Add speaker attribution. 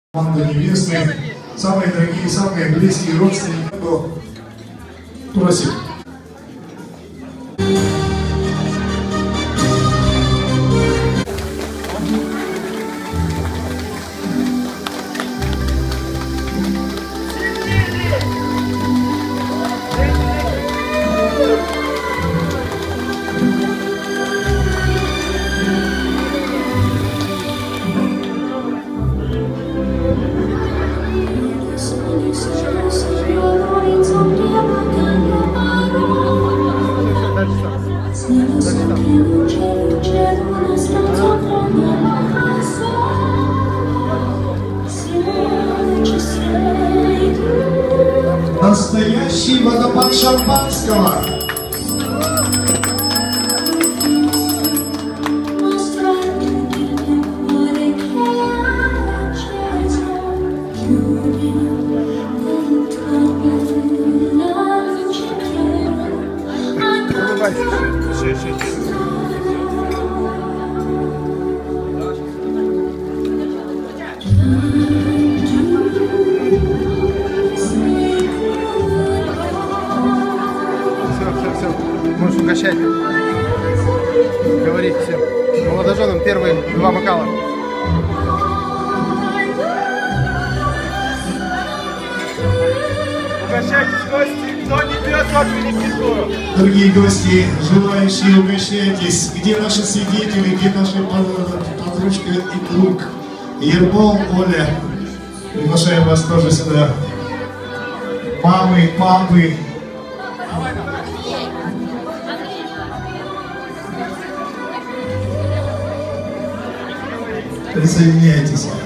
Speaker 1: Команда невесты, самые дорогие, самые близкие родственники. Просим. Настоящий водопад шампанского.
Speaker 2: Можешь угощать, говорить всем молодоженам первые 2 бокала.
Speaker 3: Угощайтесь, гости, кто не пьет, тот великий.
Speaker 1: Дорогие гости, желающие, угощайтесь. Где наши свидетели, где наши подружка и друг? Ермол, Оля, приглашаем вас тоже сюда. Мамы, папы. Присоединяйтесь.